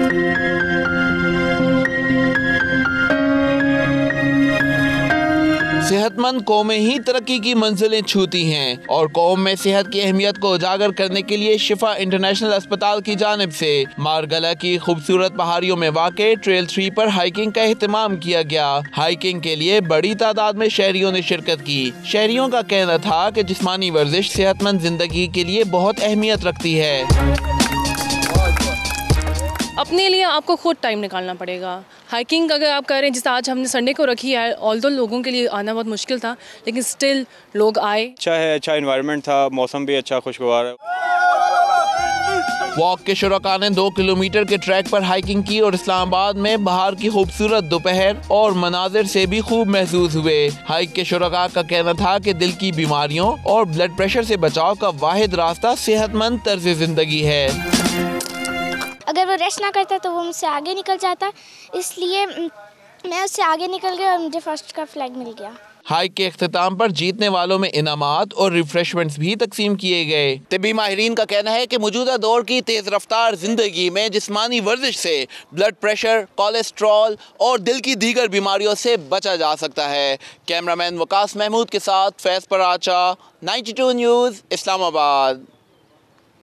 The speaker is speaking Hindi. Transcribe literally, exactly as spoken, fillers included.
सेहतमंद कौमें ही तरक्की की मंजिलें छूती हैं और कौम में सेहत की अहमियत को उजागर करने के लिए शिफा इंटरनेशनल अस्पताल की जानिब से मारगला की खूबसूरत पहाड़ियों में वाक़े ट्रेल थ्री पर हाइकिंग का एहतमाम किया गया। हाइकिंग के लिए बड़ी तादाद में शहरियों ने शिरकत की। शहरियों का कहना था कि जिस्मानी वर्जिश सेहतमंद जिंदगी के लिए बहुत अहमियत रखती है। अपने लिए आपको खुद टाइम निकालना पड़ेगा। हाइकिंग अगर आप करें, जैसे आज हमने संडे को रखी है, ऑल्दो लोगों के लिए आना बहुत मुश्किल था, लेकिन स्टिल लोग आए। अच्छा है, अच्छा एनवायरनमेंट था, मौसम भी अच्छा खुशगवार है। वॉक के शुरका ने दो किलोमीटर के ट्रैक पर हाइकिंग की और इस्लामाबाद में बाहर की खूबसूरत दोपहर और मनाजिर से भी खूब महसूस हुए। हाइक के शुरका का कहना था कि दिल की बीमारियों और ब्लड प्रेशर से बचाव का वाहिद रास्ता सेहतमंद तर्ज जिंदगी है। अगर वो रेस्ट ना करता तो वो मुझसे आगे निकल जाता, इसलिए मैं उससे आगे निकल गया और मुझे फर्स्ट का फ्लैग मिल गया। हाइक के इख्तिताम पर जीतने वालों में इनामात और रिफ्रेशमेंट्स भी तकसीम किए गए। तिब्बी माहिरीन का कहना है कि मौजूदा दौर की तेज रफ्तार जिंदगी में जिस्मानी वर्जिश से ब्लड प्रेशर, कोलेस्ट्रॉल और दिल की दीगर बीमारियों से बचा जा सकता है। कैमरामैन वकास महमूद के साथ Faiz Paracha, ninety two news, Islamabad.